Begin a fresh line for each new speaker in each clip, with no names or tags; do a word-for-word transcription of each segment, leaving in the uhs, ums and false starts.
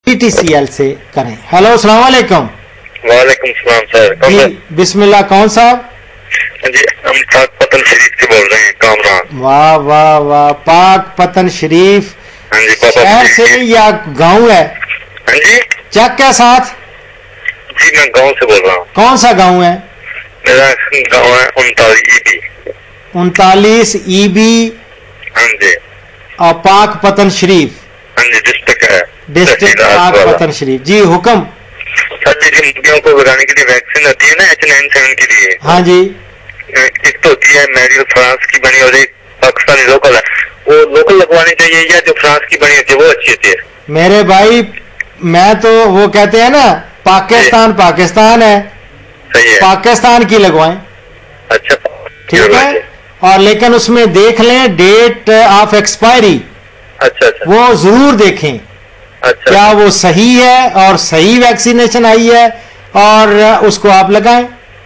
T C L से करें। Hello अस्सलाम वालेकुम।
वालेकुम सलाम सर।
जी बिस्मिल्लाह, कौन साहब?
जी हम पाक पतन शरीफ से बोल रहे हैं, कामरान।
वाह वाह वाह, पाक पतन शरीफ
हाँ जी बाबा
शहर से या गांव है?
हाँ जी
चेक के साथ।
जी मैं गांव से बोल रहा हूँ।
कौन सा गांव है?
मेरा गांव है उनतालीस ईबी।
उनतालीस ईबी
हाँ जी
और पाक पतन शरीफ
हाँ जी डिस्ट्रिक्ट है,
डिस्ट्रिक्ट पाक पतन शरीफ। जी हुक्म।
सर जी मुर्गियों को लगाने के लिए वैक्सीन होती है ना एच नाइन सेवन के लिए।
हाँ जी।
एक तो होती है मेरियल फ्रांस की बनी और एक पाकिस्तानी लोकल है। वो लोकल लगवानी चाहिए या जो फ्रांस की बनी होती है वो अच्छी होती है?
मेरे भाई मैं तो वो कहते हैं ना पाकिस्तान पाकिस्तान है,
सही है,
पाकिस्तान की लगवाएं।
अच्छा
ठीक है, और लेकिन उसमें देख लें डेट ऑफ एक्सपायरी,
अच्छा अच्छा
वो जरूर देखें
अच्छा
क्या वो सही है और सही वैक्सीनेशन आई है और उसको आप लगाएं।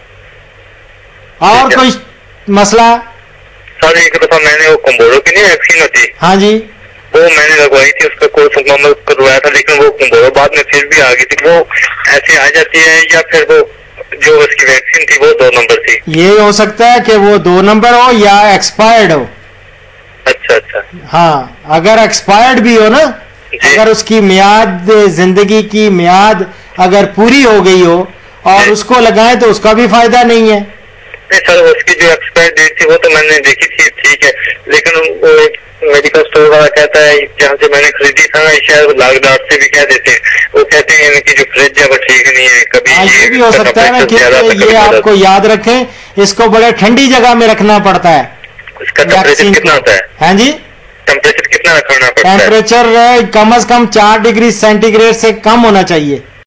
और कोई मसला?
सर एक दफा मैंने वो कुम्बोरो की नहीं वैक्सीन होती,
हाँ जी,
वो मैंने लगवाई थी, उसका कोर्स मुकम्मल करवाया था, लेकिन वो कुम्बोरो बाद में फिर भी आ गई थी। वो ऐसे आ जाती है या फिर वो जो उसकी वैक्सीन थी वो दो नंबर थी?
ये हो सकता है कि वो दो नंबर हो या एक्सपायर्ड हो।
अच्छा अच्छा
हाँ, अगर एक्सपायर्ड भी हो ना, अगर उसकी मियाद जिंदगी की मियाद अगर पूरी हो गई हो और उसको लगाएं तो उसका भी फायदा नहीं है।
नहीं सर उसकी जो एक्सपायर डेट थी वो तो मैंने देखी थी, ठीक है, लेकिन वो एक मेडिकल स्टोर वाला कहता है जहाँ से मैंने खरीदी था ना, शायद लागदार से भी कह देते हैं, वो कहते हैं इनकी जो फ्रिज है वो ठीक नहीं है, कभी
हाँ, ये
ये
भी हो सकता है ना कि ये आपको याद रखें, इसको बड़े ठंडी जगह में रखना पड़ता है।
इसका टेम्परेचर कितना होता है?
हाँ जी,
टेम्परेचर कितना रखना पड़ता है?
टेम्परेचर कम से कम चार डिग्री सेंटीग्रेड से कम होना चाहिए।